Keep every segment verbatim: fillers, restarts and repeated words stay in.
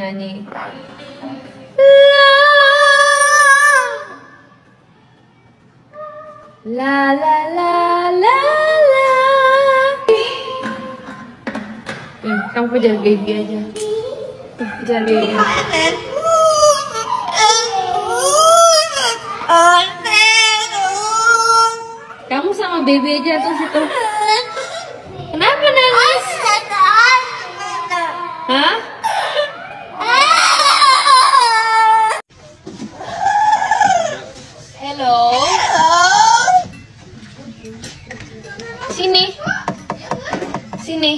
nyanyi. La la la la la. Hmm, kamu kejar baby aja. Kejar baby. Kamu sama baby aja tuh situ. Kenapa nangis? Hah? Hello. Sini. Sini.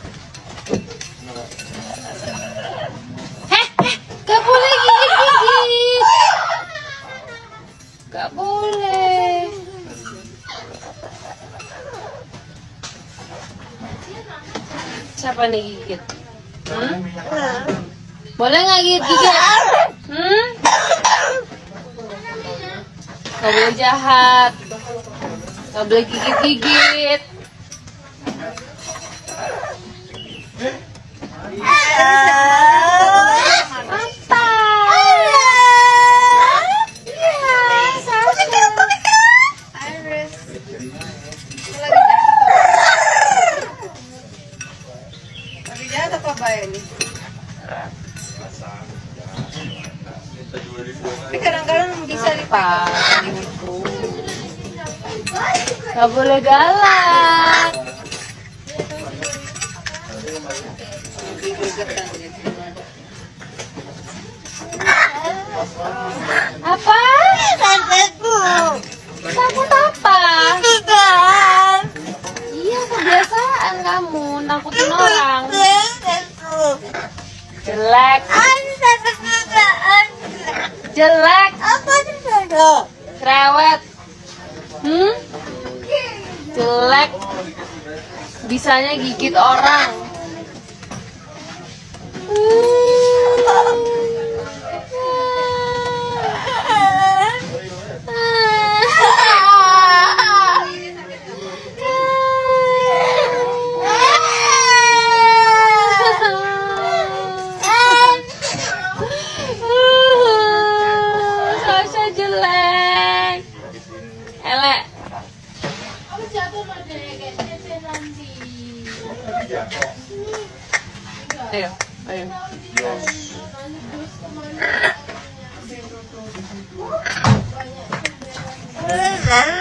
Heh, heh, gak boleh gigit-gigit. Gak boleh. Siapa nih gigit? Hmm? Boleh nggak gigit-gigit? Hmm? Gak boleh jahat. Gak boleh gigit-gigit. Tapi kadang-kadang bisa dipakai gitu. Gak boleh galak. Apa? Takut apa? Iya, kebiasaan kamu nakutin orang. Jelek. Jelek. Cerewet. Hmm? Jelek. Bisanya gigit orang. Sasha jelek. Elek. Ayo, ayo.